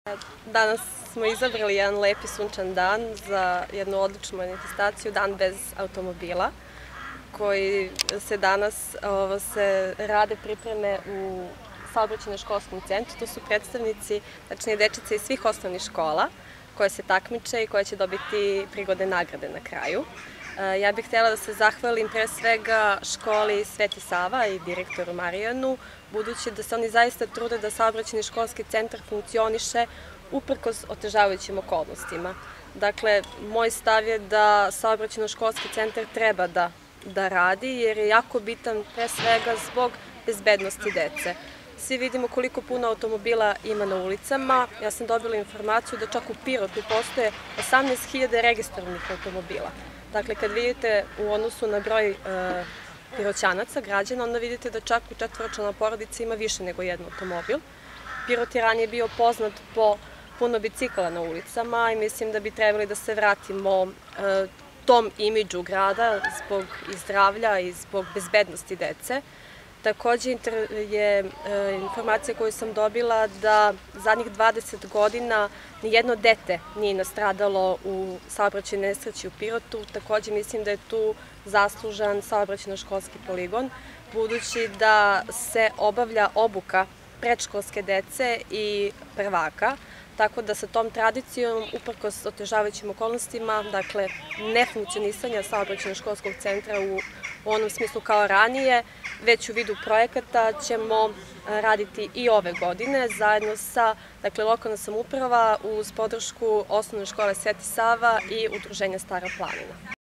Danas smo izabrali jedan lepi sunčan dan za jednu odličnu manifestaciju, Dan bez automobila, koji se danas rade pripreme u Saobraćajno-školskom centru. Tu su predstavnici, tačnije dečice iz svih osnovnih škola koje se takmiče i koje će dobiti prigodne nagrade na kraju. Ja bih htjela da se zahvalim pre svega školi Sveti Sava i direktoru Marijanu, budući da se oni zaista trude da Saobraćajni školski centar funkcioniše uprkos otežavajućim okolnostima. Dakle, moj stav je da Saobraćajno-školski centar treba da radi, jer je jako bitan pre svega zbog bezbednosti dece. Svi vidimo koliko puno automobila ima na ulicama. Ja sam dobila informaciju da čak u Pirotu postoje 18.000 registrovanih automobila. Dakle, kad vidite u odnosu na broj Piroćanaca, građana, onda vidite da čak u četvoročlana porodica ima više nego jedan automobil. Pirot je ranije bio poznat po puno bicikala na ulicama i mislim da bi trebali da se vratimo tom imidžu grada zbog zdravlja i zbog bezbednosti dece. Takođe je informacija koju sam dobila da zadnjih 20 godina nijedno dete nije nastradalo u saobraćajnoj nesreći u Pirotu. Takođe mislim da je tu zaslužan saobraćajno-školski poligon, budući da se obavlja obuka predškolske dece i prvaka, tako da sa tom tradicijom, uprkos otežavajućim okolnostima, dakle nefunkcionisanja saobraćajno-školskog centra u onom smislu kao ranije, već u vidu projekata ćemo raditi i ove godine zajedno sa lokalna samouprava uz podršku Osnovne škole Sveti Sava i Udruženja Stara planina.